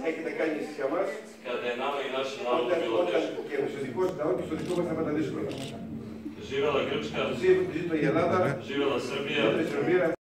έχετε κάνει εσείς για μας, kada je nama i našem narodu bilo teško. και στο δικό σας λαό και στο δικό μας θα είναι δύσκολα. Živela Grčka, Ζήτω η Ελλάδα, živela Srbija, ζήτω η Σερβία.